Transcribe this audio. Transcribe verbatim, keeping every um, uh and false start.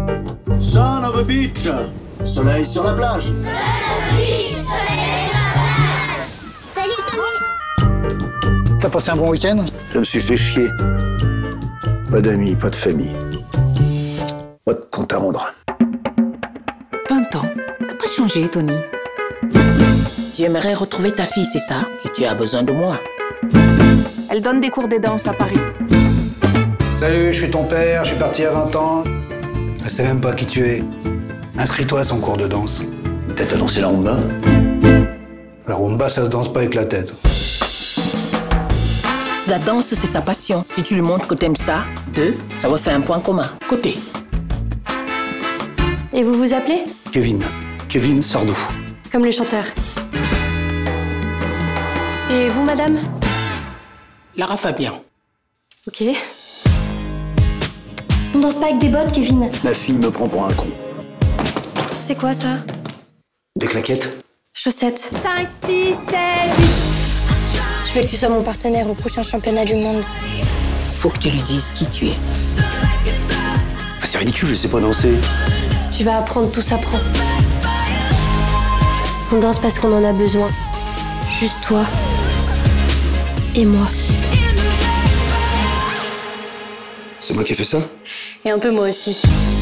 Son of a beach. Soleil sur la plage. Son of a beach. Soleil sur la plage. Salut Tony. T'as passé un bon week-end? Je me suis fait chier. Pas d'amis, pas de famille. Pas de compte à rendre. vingt ans. T'as pas changé, Tony. Tu aimerais retrouver ta fille, c'est ça? Et tu as besoin de moi. Elle donne des cours de danse à Paris. Salut, je suis ton père, je suis parti à vingt ans. Elle sait même pas qui tu es. Inscris-toi à son cours de danse. Peut-être à danser la rumba? La rumba, ça se danse pas avec la tête. La danse, c'est sa passion. Si tu lui montres que t'aimes ça, deux, ça va faire un point commun. Côté. Et vous vous appelez? Kevin. Kevin Sardou. Comme le chanteur. Et vous, madame? Lara Fabien. Ok. On danse pas avec des bottes, Kevin. Ma fille me prend pour un con. C'est quoi, ça? Des claquettes? Chaussettes. cinq, six, sept, huit. Je veux que tu sois mon partenaire au prochain championnat du monde. Faut que tu lui dises qui tu es. Ah, c'est ridicule, je sais pas danser. Tu vas apprendre, tout s'apprend. On danse parce qu'on en a besoin. Juste toi. Et moi. C'est moi qui ai fait ça? Et un peu moi aussi.